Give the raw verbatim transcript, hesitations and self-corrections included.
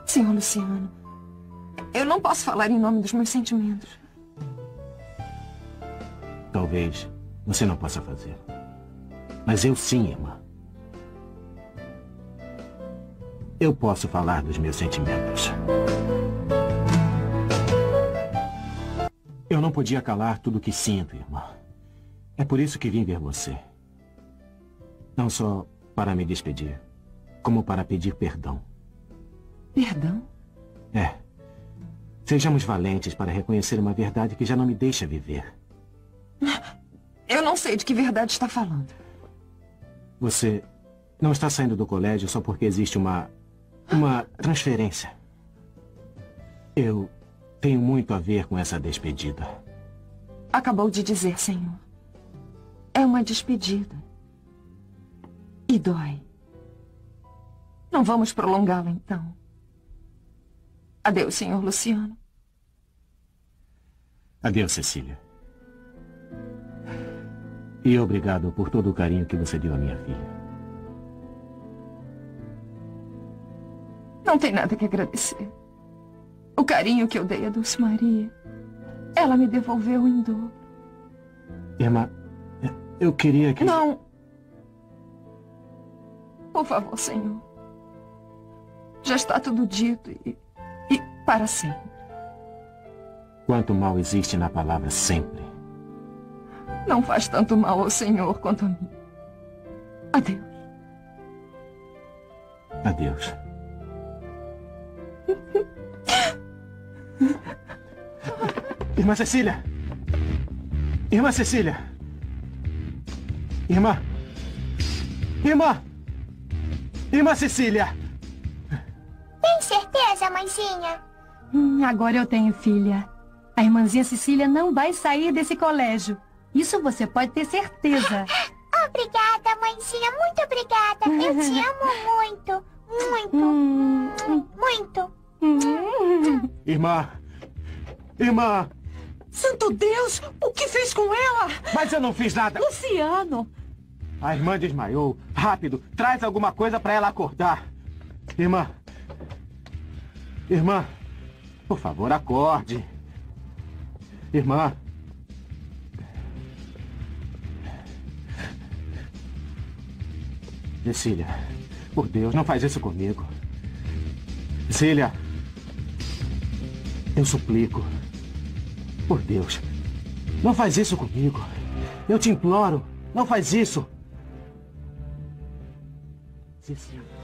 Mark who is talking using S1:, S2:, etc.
S1: Senhor Luciano, eu não posso falar em nome dos meus sentimentos.
S2: Talvez você não possa fazer. Mas eu sim, irmã. Eu posso falar dos meus sentimentos. Eu não podia calar tudo o que sinto, irmã. É por isso que vim ver você. Não só para me despedir, como para pedir perdão.
S1: Perdão?
S2: É. Sejamos valentes para reconhecer uma verdade que já não me deixa viver.
S1: Eu não sei de que verdade está falando.
S2: Você não está saindo do colégio só porque existe uma... uma transferência. Eu tenho muito a ver com essa despedida.
S1: Acabou de dizer, senhor. É uma despedida. E dói. Não vamos prolongá-la, então. Adeus, senhor Luciano.
S2: Adeus, Cecília. E obrigado por todo o carinho que você deu à minha filha.
S1: Não tem nada que agradecer. O carinho que eu dei a Dulce Maria, ela me devolveu em dobro.
S2: Irmã, eu queria que...
S1: Não. Por favor, senhor. Já está tudo dito e... e para sempre.
S2: Quanto mal existe na palavra sempre.
S1: Não faz tanto mal ao senhor quanto a mim. Adeus.
S2: Adeus. Irmã Cecília! Irmã Cecília! Irmã! Irmã! Irmã Cecília!
S3: Tem certeza, mãezinha?
S4: Hum, agora eu tenho filha. A irmãzinha Cecília não vai sair desse colégio. Isso você pode ter certeza.
S3: Obrigada, mãezinha. Muito obrigada. Eu te amo muito. Muito.
S4: Hum.
S3: Muito.
S4: Hum.
S2: Irmã! Irmã!
S1: Santo Deus! O que fez com ela?
S2: Mas eu não fiz nada!
S1: Luciano!
S2: A irmã desmaiou. Rápido, traz alguma coisa para ela acordar. Irmã! Irmã! Por favor, acorde. Irmã! Cecília, por Deus, não faz isso comigo. Cecília! Eu suplico. Por Deus, não faz isso comigo. Eu te imploro, não faz isso. Cecília.